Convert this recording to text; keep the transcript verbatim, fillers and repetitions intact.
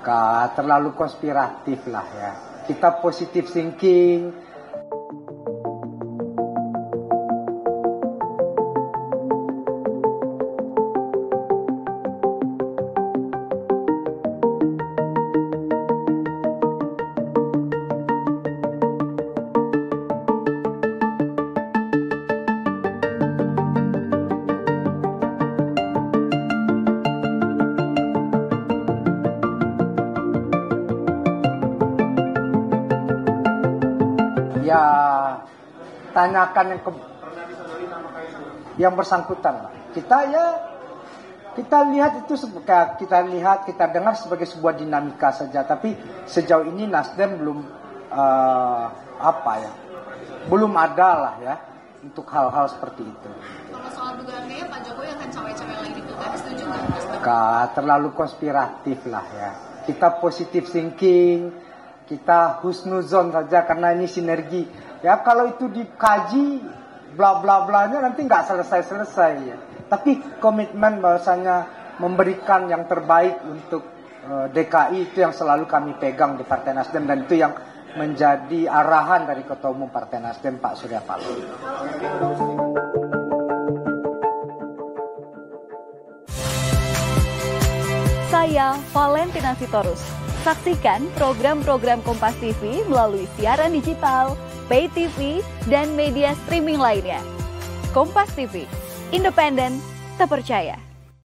Gak terlalu konspiratif lah ya. Kita positive thinking. Ya, tanyakan yang ke, yang bersangkutan. Kita ya, kita lihat itu kita lihat kita dengar sebagai sebuah dinamika saja. Tapi sejauh ini Nasdem belum uh, apa ya, belum ada lah ya untuk hal-hal seperti itu. Kalau soal dugaan kayaknya Pak Jokowi akan cawe-cawe lagi di pilkada, setuju nggak? Gak terlalu konspiratif lah ya. Kita positive thinking. Kita husnuzon saja karena ini sinergi. Ya kalau itu dikaji bla bla blanya nanti nggak selesai-selesai ya. Tapi komitmen bahwasanya memberikan yang terbaik untuk uh, D K I itu yang selalu kami pegang di Partai Nasdem, dan itu yang menjadi arahan dari Ketua Umum Partai Nasdem Pak Surya Paloh. Saya Valentina Sitorus. Saksikan program-program Kompas T V melalui siaran digital, pay T V, dan media streaming lainnya. Kompas T V, independen, terpercaya.